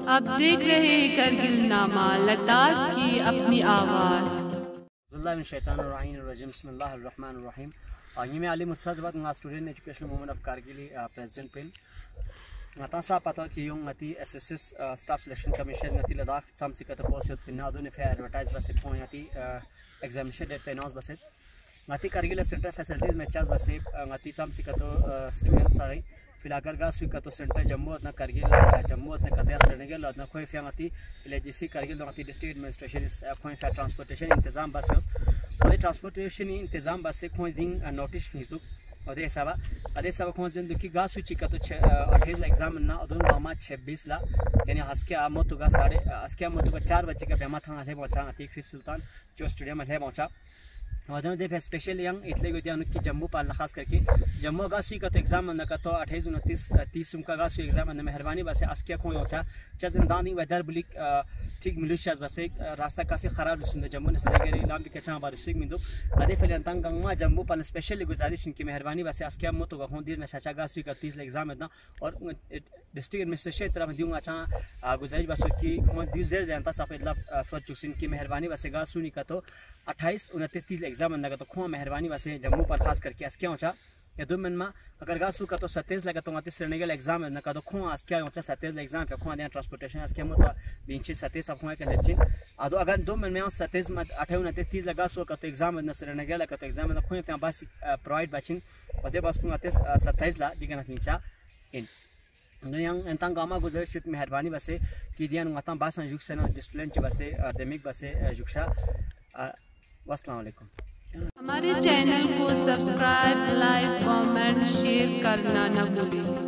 आप देख रहे हैं करगिल नामा लद्दाख की अपनी आवाज़। मैं Ali Murtaza student education movement of Kargil president पिन ngata sa pata ki yung ngati SSS staff selection commission ngati Ladakh samsi kata post pinna adu ne fa advertise base ko ngati examination date penals base ngati Kargil center facilities में charge बसे ngati samsi kato students सारे फिलागर गा सुई कतो centre Jammu अदना करगिल जम्मू अदना कतया सरनेगल अदना कोई फिया ngati LGC Kargil ngati district administration कोई फा ट्रांसपोर्टेशन इंतजाम बसे और ट्रांसपोर्टेशन इंतजाम बसे कोई दिन नोटिस फीसु अदे सब कोई दिन दुखी गा सुई चिकतो 28 एग्जाम ना अदन मामा 26 ला यानी हस्के आमतुगा 4 बजे का बेमा था है पहुंचा ngati क्रिस सुल्तान जो स्टेडियम है पहुंचा वदन दे स्पेशल यंग इतले गोदिया नुकी जम्मू पाल खास करके जम्मू का सुई का तो एग्जाम न का तो 28 29 30 सुमका का सुई एग्जाम न मेहरबानी बसे अस्किया को होचा चजन दानी वेदर बुलिक ठीक मिलिशियास बसे रास्ता काफी खराब सुन जम्मू ने सरेगरी लाम के बार सिग मिंदो अदे फले अंतंग गंगमा जम्मू पाल स्पेशली गुजारिश इनकी मेहरबानी बसे अस्किया मोतो का होंदिर न चाचा का सुई का 30 एग्जाम न और डिस्ट्रिक्ट एडमिनिस्ट्रेशन तरफ दियूंगा अच्छा गुजारिश बस की दिस जेर जनता सापेला फचुसिन की मेहरबानी बसे गा सुनी का तो 28 29 30 एग्जाम न तो खो मेहरबानी वैसे जम्मू पर खास करके अस्किया होचा या दो मन में अगर गासू का तो 27 लगा तो ngati सरनेगल एग्जाम न का तो खो अस्किया होचा 27 एग्जाम का खो दे ट्रांसपोर्टेशन अस्किया मो तो 27 अब खो के लेचिन आदो अगर दो मन में 27 में 28 29 30 लगा सो का तो एग्जाम न सरनेगल का तो एग्जाम न खो पे बस प्रोवाइड बचिन और दे बस 27 ला दिगना थिंचा इन yang entang gama गुजर शुत मेहरबानी बसे की दिया ngata बासन जुक्सन डिस्प्लेन च बसे अकादमिक बसे जुक्शा अस्सलाम वालेकुम। हमारे चैनल को सब्सक्राइब, लाइक, कमेंट, शेयर करना न भूलें।